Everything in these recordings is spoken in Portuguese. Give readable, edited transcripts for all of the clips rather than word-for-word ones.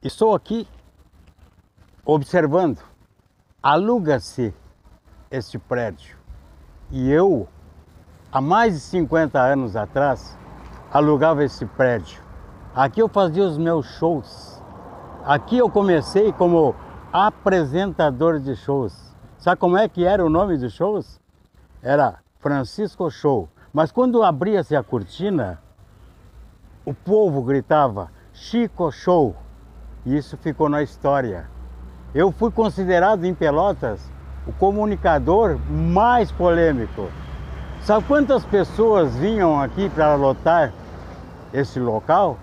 Estou aqui observando, aluga-se este prédio. E eu, há mais de 50 anos atrás, alugava esse prédio. Aqui eu fazia os meus shows. Aqui eu comecei como apresentador de shows. Sabe como é que era o nome dos shows? Era Francisco Show. Mas quando abria-se a cortina, o povo gritava Chico Show. E isso ficou na história. Eu fui considerado em Pelotas o comunicador mais polêmico. Sabe quantas pessoas vinham aqui para lotar esse local?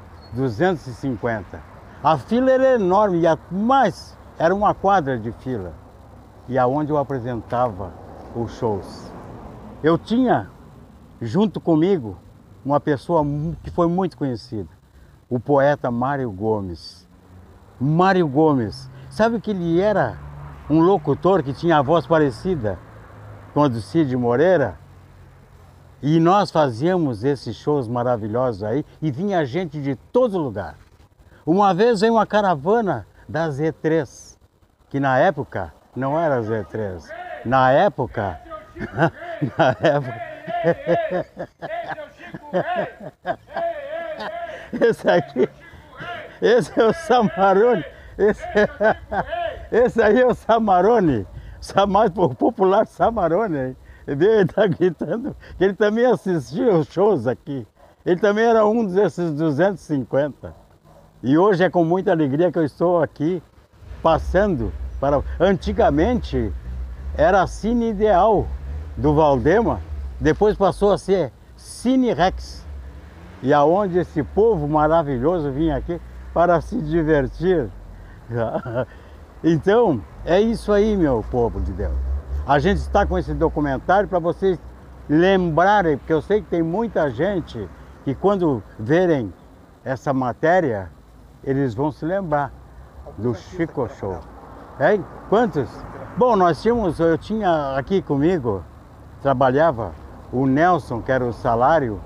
250. A fila era enorme, mas era uma quadra de fila. E aonde eu apresentava os shows. Eu tinha, junto comigo, uma pessoa que foi muito conhecida, o poeta Mário Gomes. Mário Gomes, sabe que ele era um locutor que tinha a voz parecida com a do Cid Moreira? E nós fazíamos esses shows maravilhosos aí e vinha gente de todo lugar. Uma vez veio uma caravana da Z3, que na época não era Z3. Na época... na época... Esse aqui... Esse é o Samarone. Esse aí é o Samarone. Mais popular Samarone. Ele está gritando que ele também assistia os shows aqui. Ele também era um desses 250. E hoje é com muita alegria que eu estou aqui passando para... Antigamente era Cine Ideal do Valdema, depois passou a ser Cine Rex. E aonde esse povo maravilhoso vinha aqui para se divertir. Então, é isso aí, meu povo de Deus. A gente está com esse documentário para vocês lembrarem, porque eu sei que tem muita gente que quando verem essa matéria, eles vão se lembrar do Chico Show. Hein? Quantos? Bom, eu tinha aqui comigo, trabalhava o Nelson, que era o salário,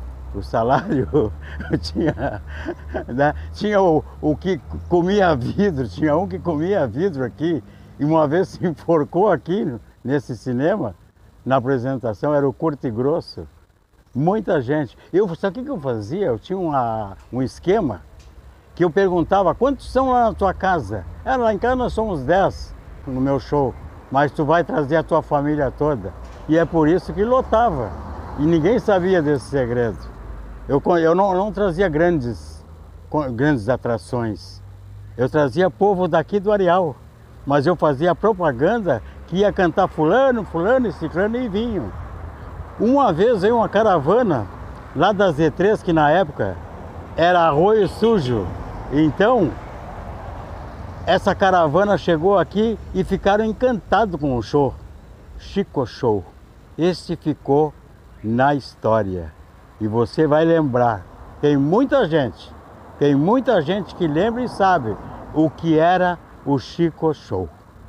tinha o que comia vidro, tinha um que comia vidro aqui, e uma vez se enforcou aqui nesse cinema, na apresentação, era o Curto e Grosso. Muita gente. Sabe o que eu fazia? Eu tinha um esquema que eu perguntava, quantos são lá na tua casa? Lá em casa nós somos 10 no meu show, mas tu vai trazer a tua família toda. E é por isso que lotava. E ninguém sabia desse segredo. Eu não trazia grandes atrações. Eu trazia povo daqui do Areal. Mas eu fazia propaganda que ia cantar fulano, fulano e ciclano e vinham. Uma vez veio uma caravana lá da Z3, que na época era Arroio Sujo. Então, essa caravana chegou aqui e ficaram encantados com o show. Chico Show. Este ficou na história. E você vai lembrar. Tem muita gente que lembra e sabe o que era o Chico Show.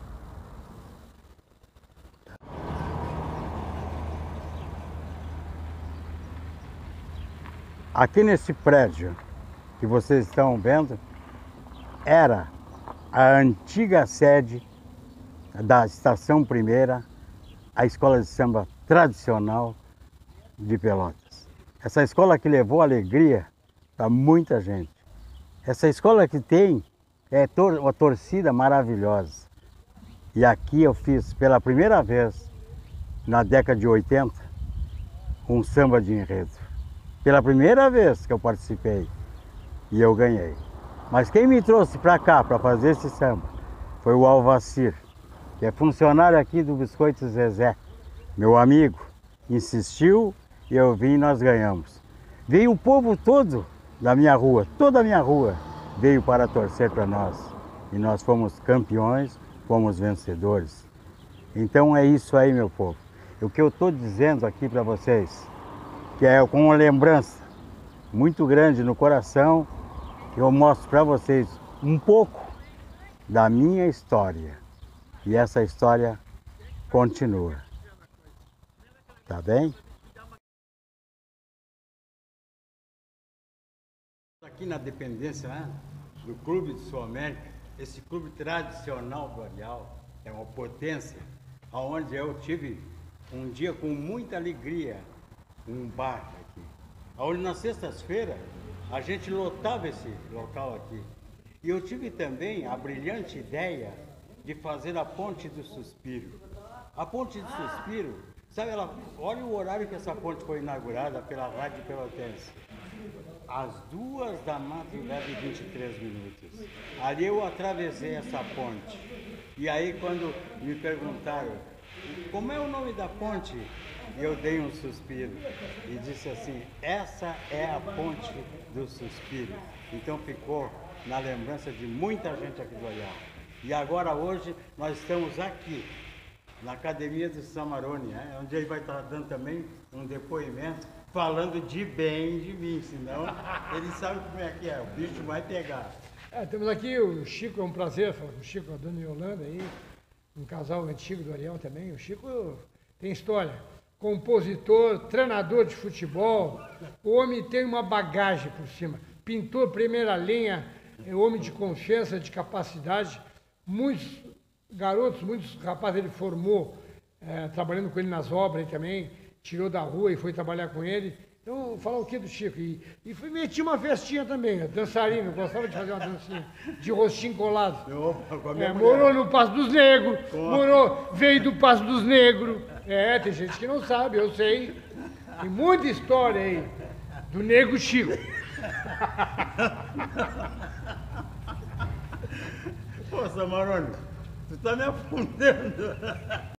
Aqui nesse prédio que vocês estão vendo, era a antiga sede da Estação Primeira, a escola de samba tradicional de Pelotas. Essa escola que levou alegria para muita gente. Essa escola que tem uma torcida maravilhosa. E aqui eu fiz pela primeira vez, na década de 80, um samba de enredo. Pela primeira vez que eu participei e eu ganhei. Mas quem me trouxe para cá para fazer esse samba foi o Alvacir, que é funcionário aqui do Biscoito Zezé, meu amigo. Insistiu e eu vim e nós ganhamos. Veio o povo todo da minha rua, toda a minha rua veio para torcer para nós. E nós fomos campeões, fomos vencedores. Então é isso aí, meu povo. O que eu estou dizendo aqui para vocês, que é com uma lembrança muito grande no coração, eu mostro para vocês um pouco da minha história. E essa história continua. Tá bem? Aqui na dependência, né? do Clube de Sul América, esse clube tradicional do Areal, é uma potência, onde eu tive um dia com muita alegria, um bar aqui, onde nas sextas-feiras a gente lotava esse local aqui. E eu tive também a brilhante ideia de fazer a Ponte do Suspiro. A Ponte do Suspiro, sabe, olha o horário que essa ponte foi inaugurada pela Rádio Pelotense. Às 2 da madrugada e 23 minutos. Ali eu atravessei essa ponte. E aí quando me perguntaram, como é o nome da ponte? Eu dei um suspiro e disse assim, essa é a Ponte do Suspiro. Então ficou na lembrança de muita gente aqui do Areal. E agora hoje nós estamos aqui, na Academia do Samarone, onde ele vai estar dando também um depoimento, falando de bem de mim, senão ele sabe como é que é, o bicho vai pegar. Temos aqui o Chico, é um prazer falar com o Chico, a dona Yolanda aí, um casal antigo do Areal também. O Chico tem história, compositor, treinador de futebol, o homem tem uma bagagem por cima, pintor primeira linha, é homem de confiança, de capacidade, muitos garotos, muitos rapazes ele formou, trabalhando com ele nas obras também, tirou da rua e foi trabalhar com ele. Então, falar o que do Chico? E meti uma festinha também, dançarino, gostava de fazer uma dancinha, de rostinho colado. Morou no Passo dos Negros, veio do Passo dos Negros. Tem gente que não sabe, eu sei. Tem muita história aí do Nego Chico. Pô, Samarone, tu tá me afundando.